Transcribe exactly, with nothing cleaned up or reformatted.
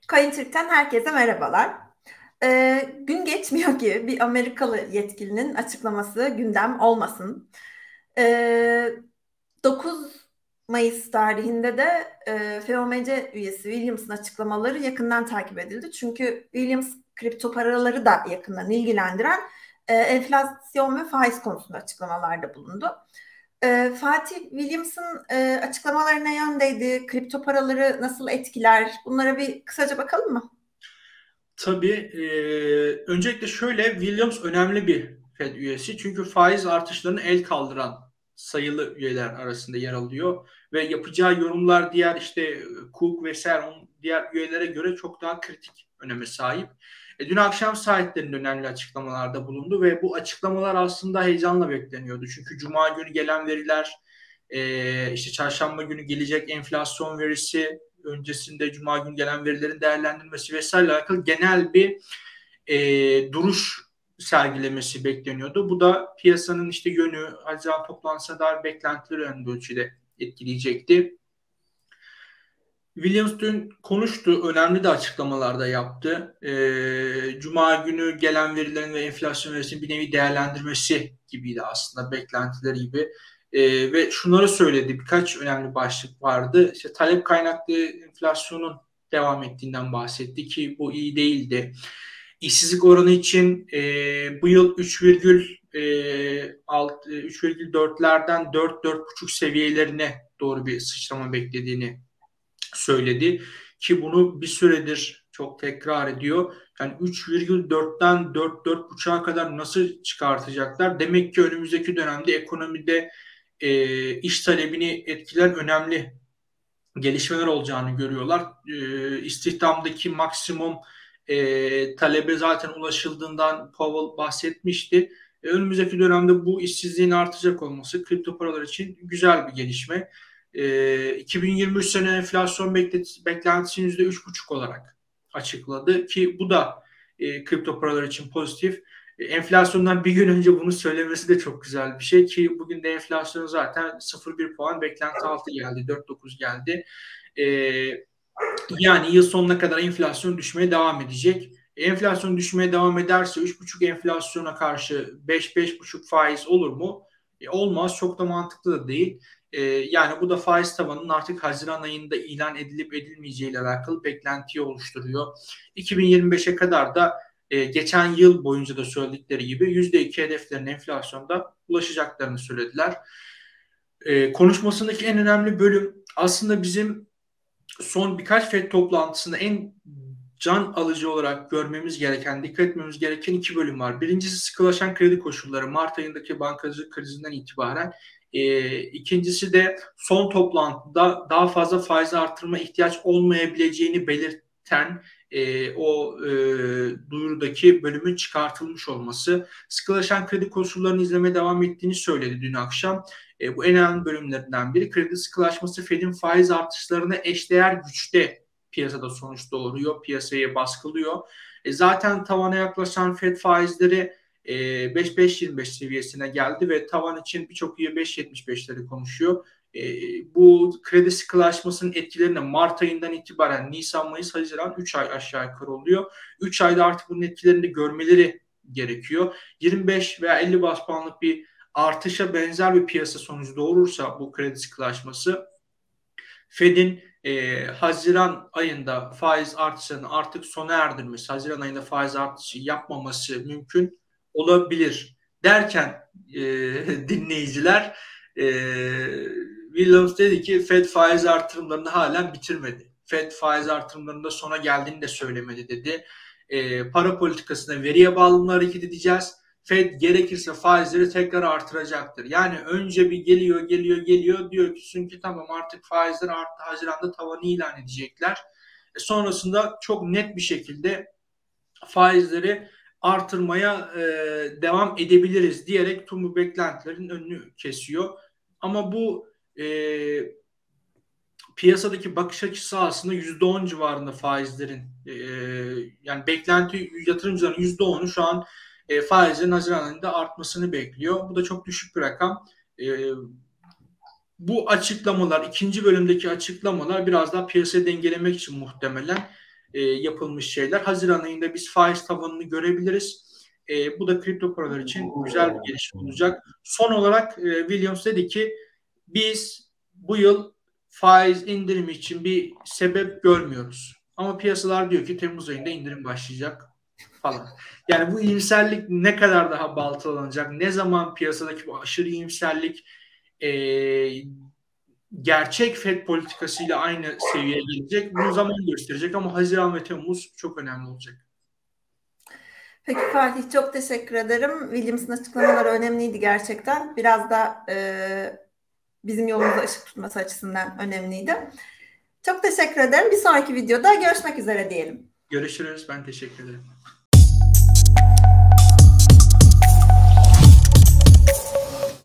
Cointürk'ten herkese merhabalar. Ee, gün geçmiyor ki bir Amerikalı yetkilinin açıklaması gündem olmasın. Ee, dokuz Mayıs tarihinde de e, F O M C üyesi Williams'ın açıklamaları yakından takip edildi. Çünkü Williams kripto paraları da yakından ilgilendiren e, enflasyon ve faiz konusunda açıklamalarda bulundu. Ee, Fatih, Williams'ın e, açıklamaları ne yöndeydi? Kripto paraları nasıl etkiler? Bunlara bir kısaca bakalım mı? Tabii. E, öncelikle şöyle, Williams önemli bir Fed üyesi. Çünkü faiz artışlarını el kaldıran sayılı üyeler arasında yer alıyor. Ve yapacağı yorumlar diğer işte Cook vesaire onun diğer üyelere göre çok daha kritik öneme sahip. E, dün akşam saatlerinde önemli açıklamalarda bulundu ve bu açıklamalar aslında heyecanla bekleniyordu. Çünkü Cuma günü gelen veriler, e, işte çarşamba günü gelecek enflasyon verisi, öncesinde Cuma günü gelen verilerin değerlendirilmesi vesaire alakalı genel bir e, duruş sergilemesi bekleniyordu. Bu da piyasanın işte yönü, Haziran toplantısına dair beklentileri önemli ölçüde etkileyecekti. Williams dün konuştu, önemli de açıklamalar da yaptı. E, Cuma günü gelen verilerin ve enflasyon verisinin bir nevi değerlendirmesi gibiydi aslında, beklentileri gibi. E, ve şunları söyledi, birkaç önemli başlık vardı. İşte talep kaynaklı enflasyonun devam ettiğinden bahsetti ki bu iyi değildi. İşsizlik oranı için e, bu yıl üç virgül dörtlerden dört dört buçuk seviyelerine doğru bir sıçrama beklediğini söyledi ki bunu bir süredir çok tekrar ediyor. Yani üç virgül dörtten dört dört buçuğa kadar nasıl çıkartacaklar? Demek ki önümüzdeki dönemde ekonomide e, iş talebini etkiler önemli gelişmeler olacağını görüyorlar. E, istihdamdaki maksimum e, talebe zaten ulaşıldığından Powell bahsetmişti. E, önümüzdeki dönemde bu işsizliğin artacak olması kripto paralar için güzel bir gelişme. E, iki bin yirmi üç sene enflasyon beklentisini yüzde üç buçuk olarak açıkladı ki bu da e, kripto paralar için pozitif. E, enflasyondan bir gün önce bunu söylemesi de çok güzel bir şey ki bugün de enflasyon zaten sıfır virgül bir puan beklenti altı geldi, dört virgül dokuz geldi. E, Yani yıl sonuna kadar enflasyon düşmeye devam edecek. Enflasyon düşmeye devam ederse üç buçuk enflasyona karşı beş beş buçuk faiz olur mu? E, olmaz. Çok da mantıklı da değil. E, yani bu da faiz tavanının artık Haziran ayında ilan edilip edilmeyeceği ile alakalı beklentiyi oluşturuyor. iki bin yirmi beşe kadar da e, geçen yıl boyunca da söyledikleri gibi yüzde iki hedeflerine enflasyonda ulaşacaklarını söylediler. E, konuşmasındaki en önemli bölüm aslında bizim son birkaç F E D toplantısında en can alıcı olarak görmemiz gereken, dikkat etmemiz gereken iki bölüm var. Birincisi sıkılaşan kredi koşulları Mart ayındaki bankacılık krizinden itibaren. E, ikincisi de son toplantıda daha fazla faiz artırma ihtiyaç olmayabileceğini belirten e, o e, duyurudaki bölümün çıkartılmış olması. Sıkılaşan kredi koşullarını izlemeye devam ettiğini söyledi dün akşam. E, bu en önemli bölümlerinden biri. Kredi sıkılaşması Fed'in faiz artışlarına eşdeğer güçte piyasada sonuç doğuruyor, piyasayı baskılıyor. E, zaten tavana yaklaşan Fed faizleri e, beş virgül beş yirmi beş seviyesine geldi ve tavan için birçok üye beş virgül yetmiş beşleri konuşuyor. E, Bu kredi sıkılaşmasının etkilerine Mart ayından itibaren Nisan, Mayıs, Haziran üç ay aşağı yukarı oluyor. üç ayda artık bunun etkilerini de görmeleri gerekiyor. yirmi beş veya elli bas puanlık bir artışa benzer bir piyasa sonucu doğurursa bu kredi sıkılaşması Fed'in e, Haziran ayında faiz artışlarını artık sona erdirmesi, Haziran ayında faiz artışı yapmaması mümkün olabilir derken e, dinleyiciler e, Williams dedi ki Fed faiz artırımlarını halen bitirmedi. Fed faiz artırımlarında sona geldiğini de söylemedi dedi. E, para politikasına veriye bağımlı hareket edeceğiz. Fed gerekirse faizleri tekrar artıracaktır. Yani önce bir geliyor, geliyor, geliyor. Diyor ki çünkü tamam artık faizler arttı. Haziran'da tavanı ilan edecekler. E sonrasında çok net bir şekilde faizleri artırmaya e, devam edebiliriz diyerek tüm bu beklentilerin önünü kesiyor. Ama bu e, piyasadaki bakış açısı aslında yüzde on civarında faizlerin e, yani beklenti yatırımcıların yüzde onu şu an e, faizlerin Haziran ayında artmasını bekliyor. Bu da çok düşük bir rakam. E, Bu açıklamalar, ikinci bölümdeki açıklamalar biraz daha piyasayı dengelemek için muhtemelen. e, yapılmış şeyler. Haziran ayında biz faiz tavanını görebiliriz. E, bu da kripto paralar için güzel bir gelişme olacak. Son olarak e, Williams dedi ki biz bu yıl faiz indirimi için bir sebep görmüyoruz. Ama piyasalar diyor ki Temmuz ayında indirim başlayacak falan. Yani bu iyimserlik ne kadar daha baltalanacak? Ne zaman piyasadaki bu aşırı iyimserlik e, gerçek Fed politikasıyla aynı seviyeye gelecek? Bunu zaman gösterecek ama Haziran ve Temmuz çok önemli olacak. Peki Fatih, çok teşekkür ederim. Williams'ın açıklamaları önemliydi gerçekten. Biraz da e, bizim yolumuza ışık tutması açısından önemliydi. Çok teşekkür ederim. Bir sonraki videoda görüşmek üzere diyelim. Görüşürüz. Ben teşekkür ederim.